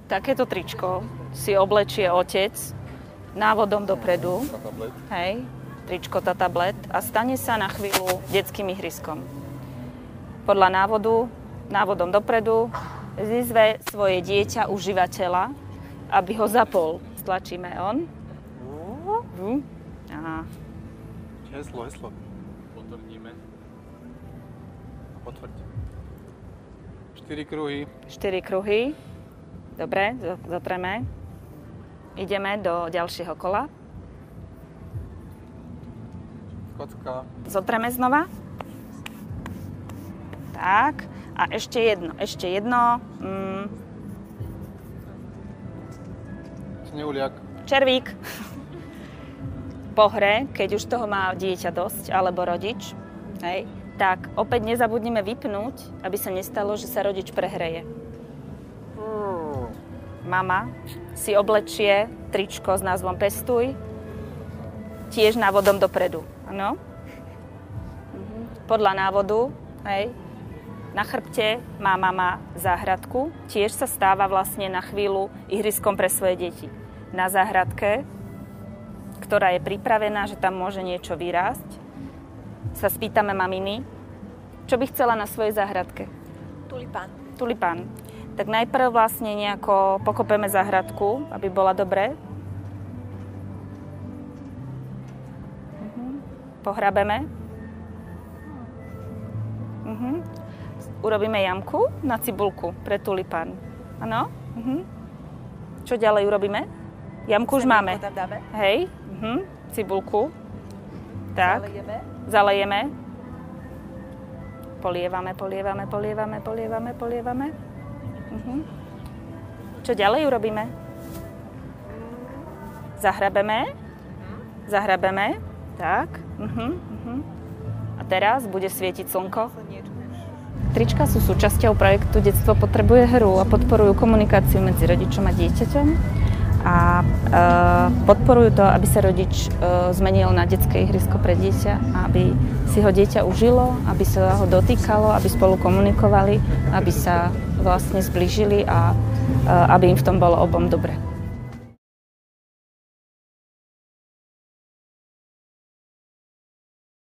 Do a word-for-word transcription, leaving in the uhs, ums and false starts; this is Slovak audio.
Takéto tričko si oblečie otec návodom dopredu. Hej, tričko Tatablet a stane sa na chvíľu detským ihriskom. Podľa návodu, návodom dopredu, vyzve svoje dieťa užívateľa, aby ho zapol. Stlačíme on. Uh. Aha. Heslo, heslo. Potvrdíme. A potvrď. Štyri kruhy. Štyri kruhy. Dobre, zotreme. Ideme do ďalšieho kola. Kocka. Zotreme znova. Tak. A ešte jedno, ešte jedno. Mm. Snehuliak. Červík. Po hre, keď už toho má dieťa dosť, alebo rodič, hej, tak opäť nezabudnime vypnúť, aby sa nestalo, že sa rodič prehreje. Mama si oblečie tričko s názvom Pestuj, tiež návodom dopredu. Áno? Podľa návodu, hej, na chrbte má mama záhradku, tiež sa stáva vlastne na chvíľu ihriskom pre svoje deti. Na záhradke, ktorá je pripravená, že tam môže niečo vyrásť, sa spýtame maminy, čo by chcela na svojej záhradke. Tulipán. Tulipán. Tak najprv vlastne nejako pokopeme záhradku, aby bola dobré. Mhm. Pohrabeme. Mhm. Urobíme jamku na cibulku pre tulipán. Áno? Mhm. Čo ďalej urobíme? Jamku už máme. Tam dáme. Hej. Mhm. Cibulku. Tak. Zalejeme. Zalejeme. Polievame, polievame, polievame, polievame, polievame. Mhm. Čo ďalej urobíme? Zahrabeme. Zahrabeme. Tak. Mhm. Mhm. A teraz bude svietiť slnko. Trička sú súčasťou projektu Detstvo potrebuje hru a podporujú komunikáciu medzi rodičom a dieťaťom a e, podporujú to, aby sa rodič e, zmenil na detské ihrisko pre dieťa, aby si ho dieťa užilo, aby sa ho dotýkalo, aby spolu komunikovali, aby sa vlastne zblížili a e, aby im v tom bolo obom dobre.